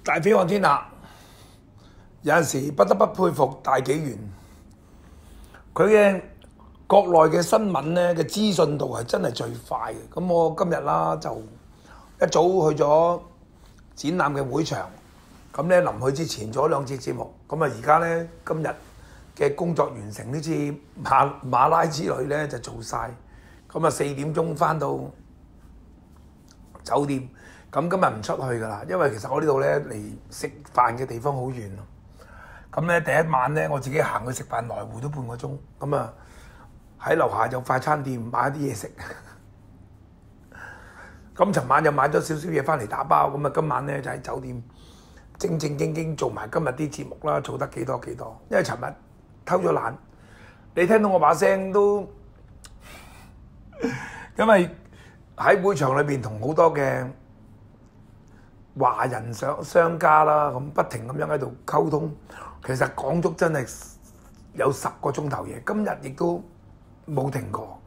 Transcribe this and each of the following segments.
大飛看天下，有陣時不得不佩服大紀元，佢嘅國內嘅新聞咧嘅資訊度係真係最快嘅。咁我今日啦就一早去咗展覽嘅會場，咁咧臨去之前做咗兩節節目，咁啊而家咧今日嘅工作完成，呢次馬拉之旅咧就做晒，咁啊4點鐘返到酒店。咁今日唔出去㗎啦，因為其實我呢度咧離食飯嘅地方好遠咯。咁咧第一晚咧我自己行去食飯，來回都半個鐘。咁啊喺樓下有快餐店買一啲嘢食。咁尋晚又買咗少少嘢翻嚟打包。咁啊今晚咧就喺酒店正正經經做埋今日啲節目啦，做得幾多。因為尋日偷咗懶，你聽到我把聲都，因為喺會場裏邊同好多嘅華人商家啦，咁不停咁樣喺度溝通，其實講足真係有10個鐘頭嘢，今日亦都冇停過。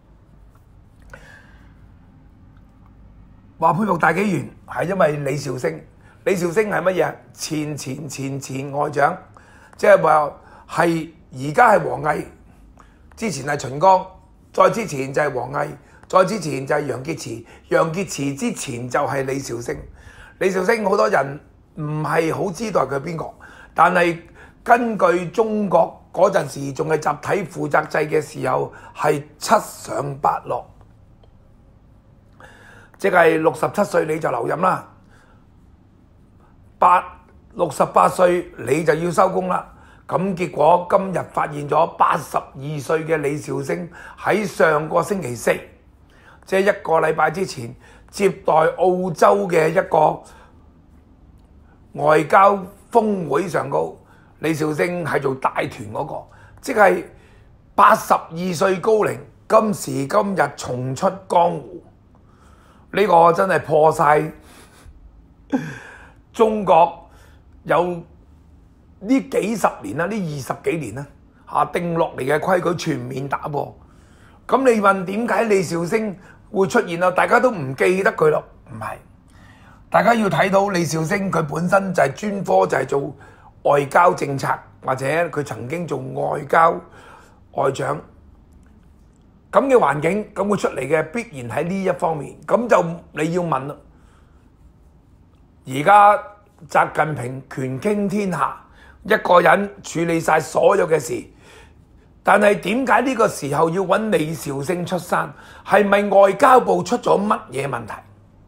話佩服大紀元係因為李兆星，李兆星係乜嘢？前外長，即係話係而家係王毅，之前係秦剛，再之前就係王毅，再之前就係楊潔篪，楊潔篪之前就係李兆星。李兆星好多人唔係好知道係佢邊個，但係根據中國嗰陣時仲係集體負責制嘅時候，係7上8落，即係67歲你就留任啦，68歲你就要收工啦。咁結果今日發現咗82歲嘅李兆星喺上個星期4，即係1個禮拜之前，接待澳洲嘅一個外交峰會上高，李兆星係做帶團嗰個，即係82歲高齡，今時今日重出江湖，呢個真係破晒中國有呢幾十年啦，呢20幾年啦定落嚟嘅規矩全面打破。咁你問點解李兆星會出現啊？大家都唔記得佢咯，唔係，大家要睇到李兆星佢本身就係專科就係做外交政策，或者佢曾經做外交外長咁嘅環境，咁佢出嚟嘅必然喺呢一方面。咁就你要問啦，而家習近平權傾天下，一個人處理晒所有嘅事。但係點解呢個時候要揾李兆星出山？係咪外交部出咗乜嘢問題？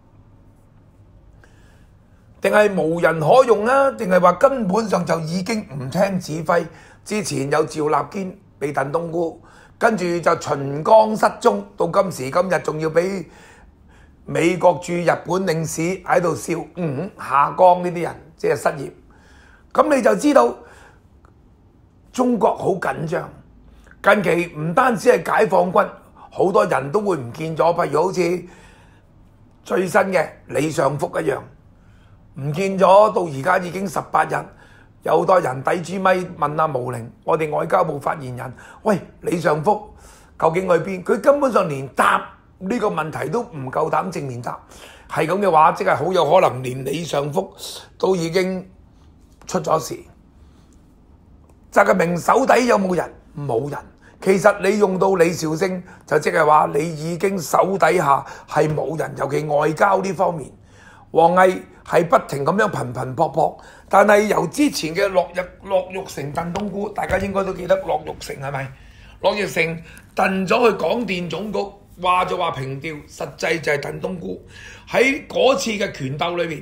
定係無人可用啊？定係話根本上就已經唔聽指揮？之前有趙立堅被燉冬菇，跟住就秦剛失蹤，到今時今日仲要俾美國駐日本領事喺度笑，下崗呢啲人即係失業。咁你就知道中國好緊張。近期唔單止係解放軍，好多人都會唔見咗，譬如好似最新嘅李尚福一樣，唔見咗到而家已經18日，有好多人抵住咪問阿毛寧，我哋外交部發言人，喂，李尚福究竟去邊？佢根本上連答呢個問題都唔夠膽正面答，係咁嘅話，即係好有可能連李尚福都已經出咗事。習近平手底有冇人？冇人。其實你用到李兆星，就即係話你已經手底下係冇人，尤其外交呢方面，王毅係不停咁樣頻撲，但係由之前嘅駱玉成燉冬菇，大家應該都記得駱玉成係咪？駱玉成燉咗去廣電總局，話就話平調，實際就係燉冬菇。喺嗰次嘅權鬥裏邊，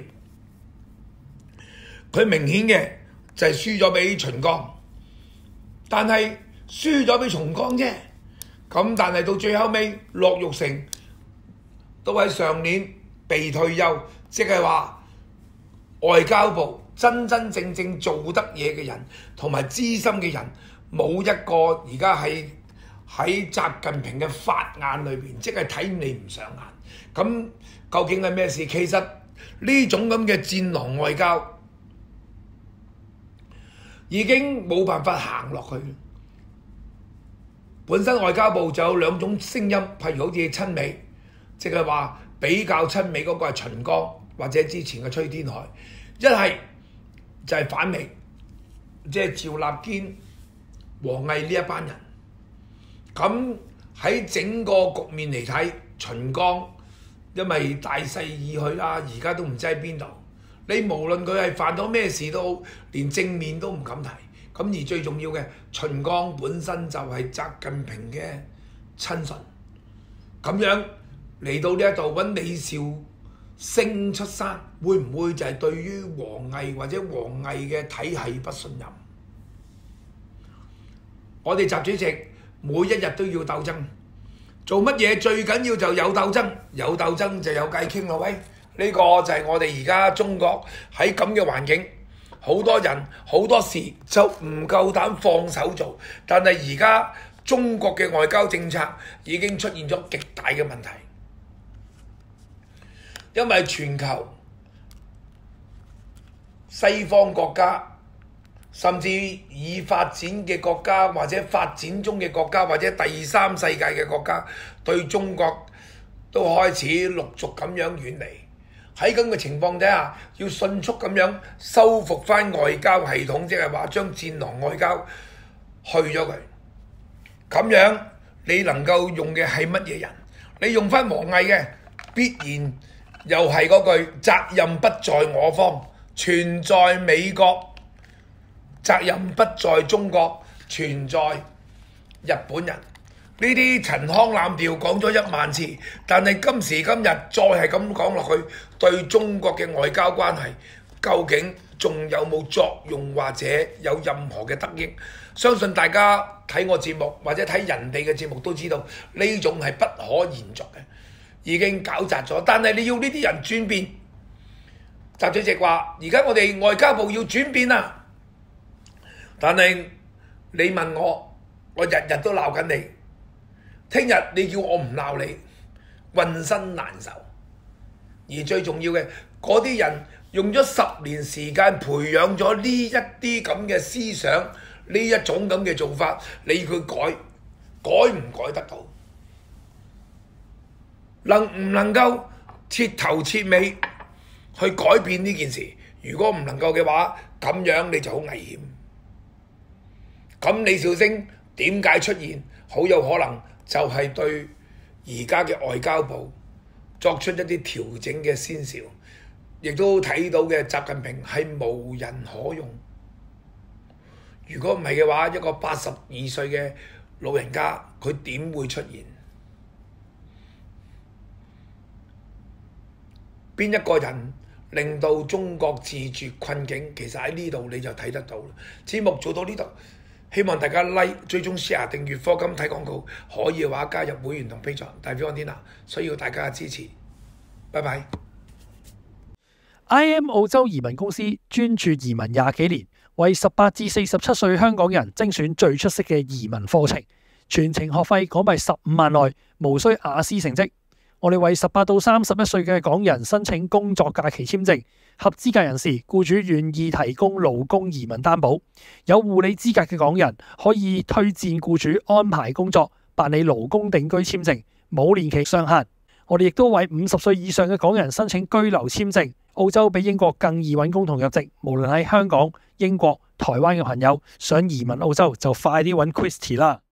佢明顯嘅就係輸咗俾秦剛，但係輸咗俾秦剛啫，咁但係到最後尾，駱玉成都喺上年被退休，即係話外交部真正做得嘢嘅人同埋資深嘅人，冇一個而家喺習近平嘅法眼裏邊，即係睇你唔上眼。咁究竟係咩事？其實呢種咁嘅戰狼外交已經冇辦法行落去。本身外交部就有2種聲音，譬如好似親美，即係話比較親美嗰個係秦剛或者之前嘅崔天凱。 一係就係反美，即係趙立堅、王毅呢一班人。咁喺整個局面嚟睇，秦剛因為大勢已去啦，而家都唔知喺邊度。你無論佢係犯咗咩事都好，連正面都唔敢提。咁而最重要嘅，秦剛本身就係習近平嘅親信，咁樣嚟到呢一度揾李兆星出山，會唔會就係對於王毅或者王毅嘅體系不信任？我哋習主席每一日都要鬥爭，做乜嘢最緊要就有鬥爭，有鬥爭就有偈傾咯。喂，呢個就係我哋而家中國喺咁嘅環境，好多人好多事就唔夠膽放手做，但係而家中國嘅外交政策已經出現咗極大嘅問題，因為全球西方國家，甚至已發展嘅國家或者發展中嘅國家或者第三世界嘅國家，對中國都開始陸續咁樣遠離。喺咁嘅情況底下，要迅速咁樣修復翻外交系統，即係話將戰狼外交去咗佢。咁樣你能夠用嘅係乜嘢人？你用翻王毅嘅，必然又係嗰句責任不在我方，全在美國。責任不在中國，全在日本人。呢啲陳腔濫調講咗10000次，但係今時今日再係咁講落去，對中國嘅外交關係究竟仲有冇作用或者有任何嘅得益？相信大家睇我節目或者睇人哋嘅節目都知道，呢種係不可延續嘅，已經搞砸咗。但係你要呢啲人轉變，習主席話：而家我哋外交部要轉變啦。但係你問我，我日日都鬧緊你，聽日你叫我唔鬧你，渾身難受。而最重要嘅，嗰啲人用咗10年時間培養咗呢一啲咁嘅思想，呢一種咁嘅做法，你要佢改唔改得到？能唔能夠徹頭徹尾去改變呢件事？如果唔能夠嘅話，咁樣你就好危險。咁李兆星點解出現？好有可能就係對而家嘅外交部作出一啲調整嘅先兆，亦都睇到嘅習近平係無人可用。如果唔係嘅話，一個82歲嘅老人家，佢點會出現？邊一個人令到中國自絕困境？其實喺呢度你就睇得到啦。節目做到呢度。希望大家 like、追蹤、share、訂閱、課金睇廣告，可以嘅話加入會員同 Patreon，代表安天娜，需要大家嘅支持。拜拜。 IM 澳洲移民公司專注移民20幾年，為18至47歲香港人精選最出色嘅移民課程，全程學費港幣15萬內，無需雅思成績。我哋為18到31歲嘅港人申請工作假期簽證，合資格人士僱主願意提供勞工移民擔保，有護理資格嘅港人可以推薦僱主安排工作，辦理勞工定居簽證，冇年期上限。我哋亦都為50歲以上嘅港人申請居留簽證，澳洲比英國更易揾工同入籍。無論喺香港、英國、台灣嘅朋友想移民澳洲，就快啲揾 Christy 啦。